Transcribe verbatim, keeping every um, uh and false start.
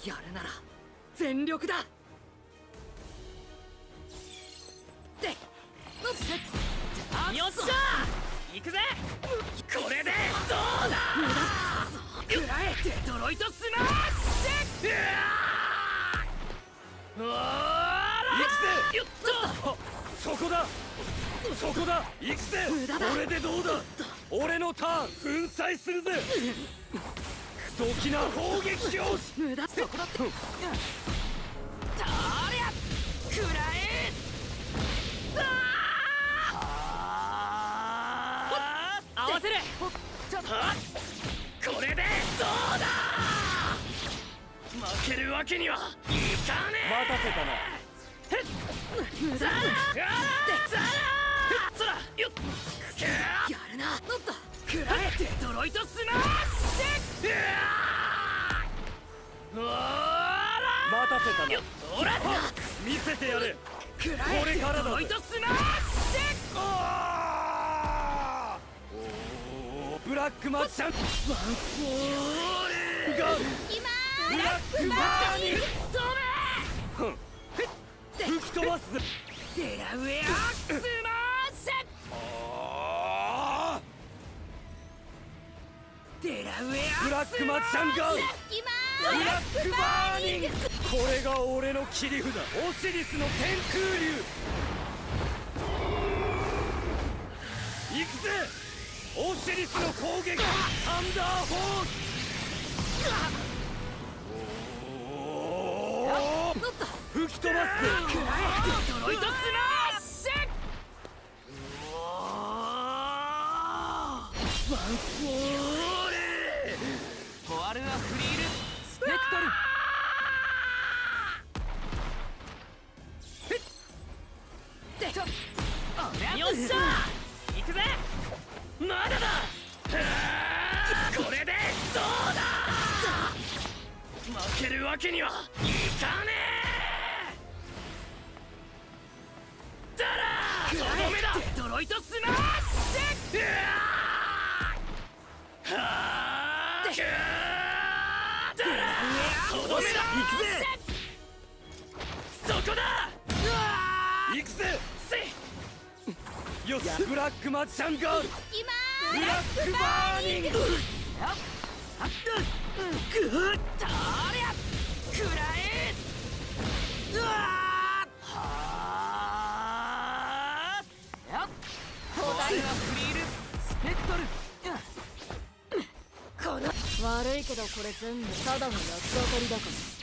やるなら全力だ。でよっしゃ行くぜ。これでどうだ。食らえデトロイトスマッシュ。うわー行くぜ。よっとそこだそこだ。行くぜ。これでどうだ。俺のターン粉砕するぜ。クソキな砲撃を。無駄。そこだった。とりゃ食らえ。合わせる。これでどうだ。負けるわけにはいかねえ。 待たせたな。 無駄だ。そらよっ。やるな。乗った。食らえデトロイトスマッシュ。うわー待たせたな。 ほら見せてやれ。 食らえデトロイトスマッシュ。 ブラックマッチャンワンフォールがブラックマーに飛べ。吹き飛ばすぜ。 デラウェアスマッシュ。デラウェアブラックマッチャンガンブラックバーニング。これが俺の切り札オシリスの天空竜。行くぜオシリスの攻撃サンダーフォース。吹き飛ばすぜ。 食らえデトロイトスマッシュ。ワンフォール。フォアルはフリールスペクトル。よっしゃ行くぜ。まだだ。これでどうだ。負けるわけにはいかねえ。だらとどめだ。デトロイトスマッシュ。はあだらとどめだ。行くぜ。そこだ。 行くぜ。よしブラックマジシャンガールブラックバーニング。 くらえ。うわはあお題はフリールスペクトル。この悪いけどこれ全部ただの八つ当たりだから。